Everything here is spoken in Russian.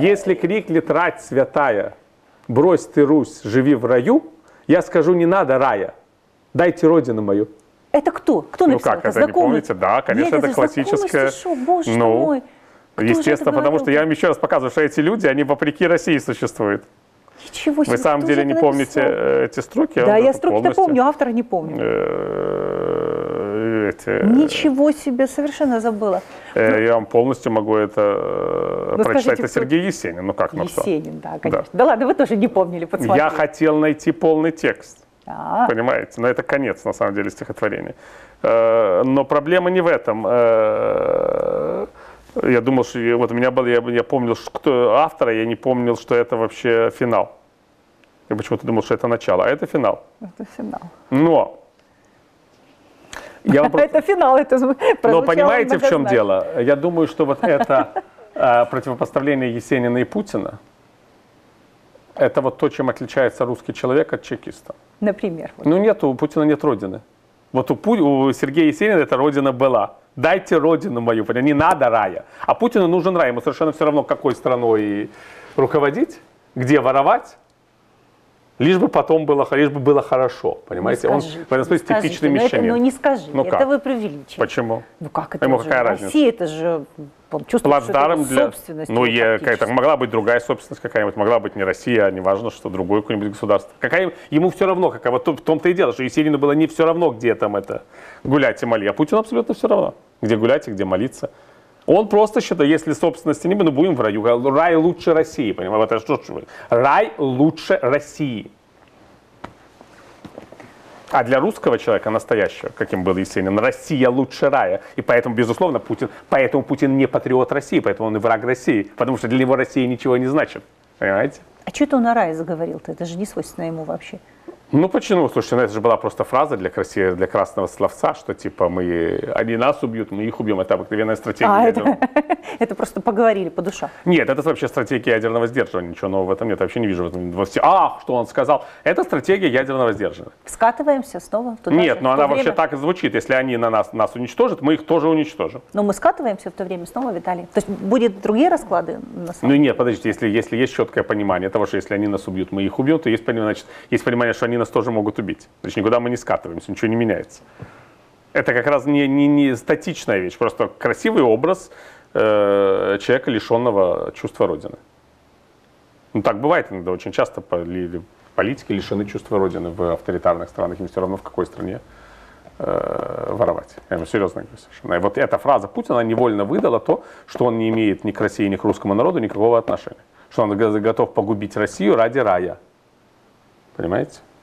Если крикнет рать святая, брось ты Русь, живи в раю, я скажу, не надо рая, дайте родину мою. Это кто? Кто написал? Ну как, это не помните? Да, конечно, Нет, это классическое. Стишок, боже мой. Кто естественно, потому что я вам еще раз показываю, что эти люди, они вопреки России существуют. Ничего себе. Вы в самом деле не помните эти строки? Да, я строки-то помню, автора не помню. Ничего себе, совершенно забыла. Я вам полностью могу это прочитать. Это Сергей Есенин. Ну как, ну что? Есенин, да, конечно. Да ладно, вы тоже не помнили, подсмотрели. Я хотел найти полный текст. Понимаете? Но это конец, на самом деле, стихотворения. Но проблема не в этом. Я думал, что вот у меня был, я помнил, кто автора, я не помнил, что это вообще финал. Я почему-то думал, что это начало, а это финал. Это финал. Но это финал, это но понимаете, в чем дело? Я думаю, что вот это противопоставление Есенина и Путина, это вот то, чем отличается русский человек от чекиста. Например. Ну нет, у Путина нет родины. Вот у Сергея Есенина эта родина была. Дайте родину мою, не надо рая. А Путину нужен рай, ему совершенно все равно, какой страной руководить, где воровать, лишь бы потом было, лишь бы было хорошо, понимаете? Он в этом смысле типичный мещанин. Ну не скажи, это как? вы преувеличиваете. Почему? Ну как это? Ему какая разница? Россия, это же чувствует, что это собственность. Ну, могла быть другая собственность какая-нибудь, могла быть не Россия, а не важно, что другое какое-нибудь государство. Ему все равно, вот в том-то и дело, что Есенину было не все равно, где там это гулять и молить, а Путину абсолютно все равно, где гулять и где молиться. Он просто считает, если собственности не будет, ну будем в раю. Рай лучше России, понимаете? Вот это что? Рай лучше России. А для русского человека настоящего, каким был Есенин, Россия лучше рая. И поэтому, безусловно, Путин не патриот России, поэтому он и враг России. Потому что для него Россия ничего не значит. Понимаете? А что это он о рае заговорил-то? Это же не свойственно ему вообще. Ну почему? Слушайте, это же была просто фраза для красного словца, что типа они нас убьют, мы их убьем. Это обыкновенная стратегия. Это просто поговорили по душам. Нет, это вообще стратегия ядерного сдерживания. Ничего нового в этом нет. Я вообще не вижу в этом. Что он сказал? Это стратегия ядерного сдерживания. Скатываемся снова туда? Нет, но она вообще так и звучит. Если они нас уничтожат, мы их тоже уничтожим. Но мы скатываемся в то время снова, Виталий? То есть будут другие расклады? Ну нет, подождите, если есть четкое понимание того, что если они нас убьют, мы их убьем, то есть понимание, что они нас тоже могут убить. Значит, никуда мы не скатываемся, ничего не меняется. Это как раз не статичная вещь, просто красивый образ человека, лишенного чувства Родины. Ну так бывает иногда, очень часто политики лишены чувства Родины в авторитарных странах, им все равно в какой стране воровать. Я же серьезно говорю совершенно. И вот эта фраза Путина невольно выдала то, что он не имеет ни к России, ни к русскому народу никакого отношения. Что он готов погубить Россию ради рая. Понимаете?